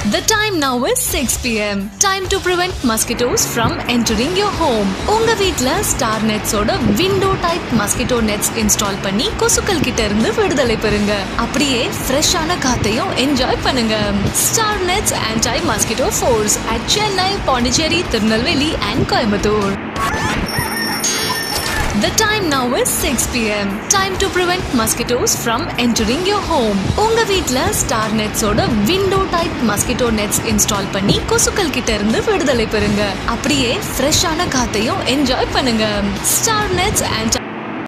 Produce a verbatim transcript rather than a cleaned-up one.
The time now is six p m Time to prevent mosquitoes from entering your home. உங்க வீட்ல Star Nets ஓட window type mosquito nets install பண்ணி கொசுக்கள் கிட்ட இருந்து விடுதலை பெறுங்க. அப்படியே ஃப்ரெஷ்ஷான காத்தையும் என்ஜாய் பண்ணுங்க. Star Nets anti mosquito force at Chennai, Pondicherry, Tirunelveli and Coimbatore. The time now is six p m Time to prevent mosquitoes from entering your home. உங்க வீட்ல Star Nets ஓட window type mosquito nets install பண்ணி கொசுக்கள் கிட்ட இருந்து விடுதலை பெறுங்க. அப்படியே ஃப்ரெஷ்ஷான காத்தையும் என்ஜாய் பண்ணுங்க. Star Nets anti